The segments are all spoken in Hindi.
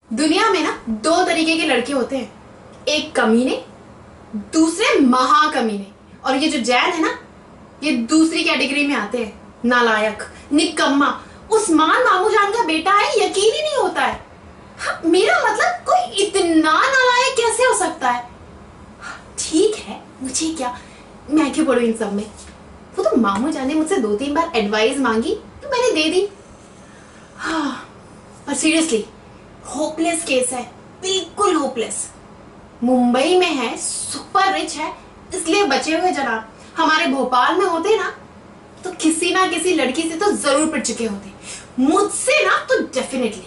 दुनिया में ना दो तरीके के लड़के होते हैं, एक कमीने, दूसरे महाकमीने। और ये जो जैन है ना, ये दूसरी कैटेगरी में आते हैं, नालायक, निकम्मा, उस्मान मामू जान का बेटा है, यकीन ही नहीं होता है। हाँ, मेरा मतलब कोई इतना नालायक कैसे हो सकता है। ठीक है, मुझे क्या, मैं क्यों पढ़ूं इन सब में। वो तो मामू जान ने मुझसे 2-3 बार एडवाइस मांगी तो मैंने दे दी। हाँ, पर सीरियसली होपलेस केस है, बिल्कुल होपलेस। मुंबई में है, सुपर रिच है, इसलिए बचे हुए जनाब। हमारे भोपाल में होते ना तो किसी ना किसी लड़की से तो जरूर पिट चुके होते, मुझसे ना तो डेफिनेटली।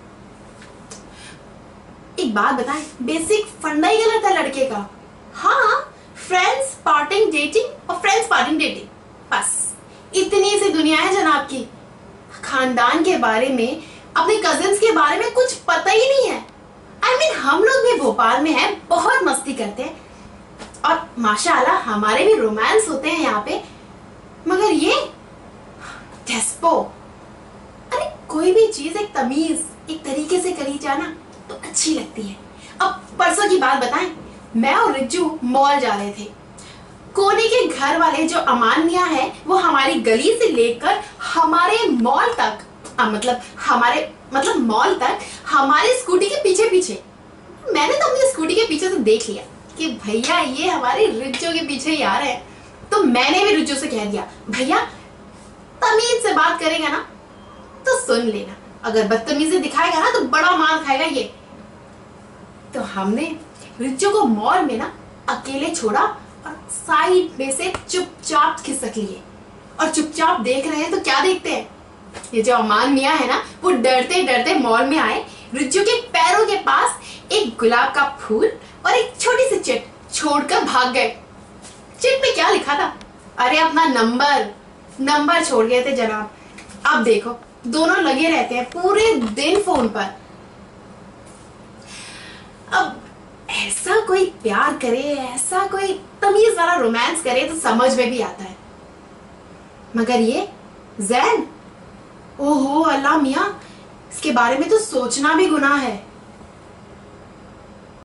एक बात बताएं, बेसिक फंडा ही गलत है लड़के का। हाँ, फ्रेंड्स पार्टिंग डेटिंग और फ्रेंड्स पार्टिंग डेटिंग, बस इतनी सी दुनिया है जनाब की। खानदान के बारे में, अपने कजिन्स के बारे में कुछ पता ही नहीं है। I mean, हम लोग भी भोपाल में हैं, बहुत मस्ती करते हैं और माशाल्लाह हमारे भी रोमांस होते हैं यहाँ पे, मगर ये डेस्पो। अरे कोई भी चीज एक तमीज, एक तरीके से करी जाए ना तो अच्छी लगती है। अब परसों की बात बताएं, मैं और रिज्जू मॉल जा रहे थे। कोने के घर वाले जो अमान मियां है, वो हमारी गली से लेकर हमारे मॉल तक, मतलब मॉल तक हमारी स्कूटी के पीछे पीछे। मैंने तो अपनी स्कूटी के पीछे से देख लिया कि भैया ये हमारे रिज्जू के पीछे ही आ रहे हैं। तो मैंने भी रिज्जू से कह दिया, भैया तमीज से बात करेगा ना तो सुन लेना, अगर बदतमीजी दिखाएगा ना तो बड़ा मार खाएगा ये। तो हमने रिज्जू को मॉल में ना अकेले छोड़ा और साइड में से चुपचाप खिसक लिए और चुपचाप देख रहे हैं। तो क्या देखते हैं, ये जो अमान मियां है ना, वो डरते डरते मॉल में आए, रिज्जू के पैरों के पास एक गुलाब का फूल और एक छोटी सी चिट छोड़कर भाग गए। चिट पे क्या लिखा था? अरे अपना नंबर छोड़ गए थे जनाब। अब देखो, दोनों लगे रहते हैं पूरे दिन फोन पर। अब ऐसा कोई प्यार करे, ऐसा कोई तमीज वाला रोमांस करे तो समझ में भी आता है, मगर ये जैन, ओहो अल्लाह मियां, इसके बारे में तो सोचना भी गुनाह है।